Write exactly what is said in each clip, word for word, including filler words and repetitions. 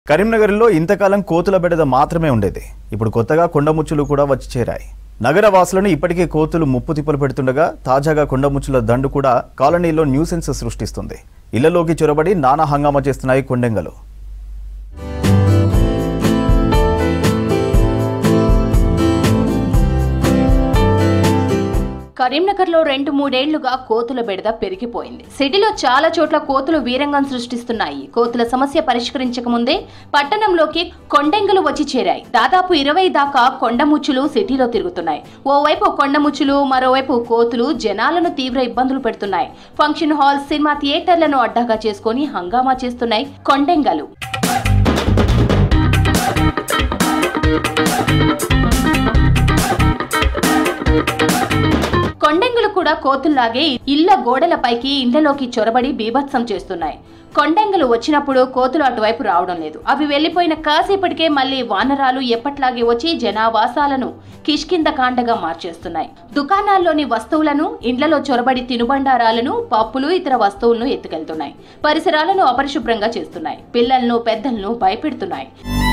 కరీంనగర్లో ఇంతకాలం కోతుల బెడద మాత్రమే ఉండేది. ఇప్పుడు కొత్తగా కొండముచ్చులు కూడా వచ్చి చేరాయి. నగర వాసులను ఇప్పటికే కోతులు ముప్పు తిప్పలు పెడుతుండగా తాజాగా కొండముచ్చుల దండు కూడా కాలనీలో న్యూసెన్స్ సృష్టిస్తుంది. ఇళ్లలోకి చొరబడి నానా హంగామా చేస్తున్నాయి కొండెంగలు. కరీంనగర్లో రెండు మూడేళ్లుగా కోతుల బెడద పెరిగిపోయింది. సిటీలో చాలా చోట్ల కోతులు వీరంగం సృష్టిస్తున్నాయి. కోతుల సమస్య పరిష్కరించక ముందే పట్టణంలోకి కొండెంగలు వచ్చి చేరాయి. దాదాపు ఇరవై దాకా కొండముచ్చులు సిటీలో తిరుగుతున్నాయి. ఓవైపు కొండముచ్చులు, మరోవైపు కోతులు జనాలను తీవ్ర ఇబ్బందులు పెడుతున్నాయి. ఫంక్షన్ హాల్, సినిమా థియేటర్లను అడ్డాగా చేసుకుని హంగామా చేస్తున్నాయి కొండెంగలు. కొండెంగులు కూడా కోతుల్లాగే ఇళ్ల గోడలపైకి ఇండ్లలోకి చొరబడి బీభత్సం చేస్తున్నాయి. కొండెంగులు వచ్చినప్పుడు కోతులు అటువైపు రావడం లేదు. అవి వెళ్లిపోయిన కాసేపటికే మళ్లీ వానరాలు ఎప్పట్లాగే వచ్చి జనావాసాలను కిష్కింద కాండగా మార్చేస్తున్నాయి. దుకాణాల్లోని వస్తువులను, ఇండ్లలో చొరబడి తినుబండారాలను, పప్పులు, ఇతర వస్తువులను ఎత్తుకెళ్తున్నాయి. పరిసరాలను అపరిశుభ్రంగా చేస్తున్నాయి. పిల్లలను, పెద్దలను భయపెడుతున్నాయి.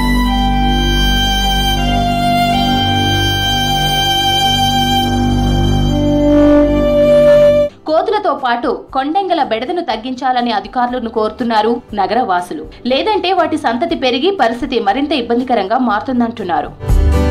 కోతులతో పాటు కొండెంగల బెడదను తగ్గించాలని అధికారులను కోరుతున్నారు నగరవాసులు. లేదంటే వాటి సంతతి పెరిగి పరిస్థితి మరింత ఇబ్బందికరంగా మారుతుందంటున్నారు.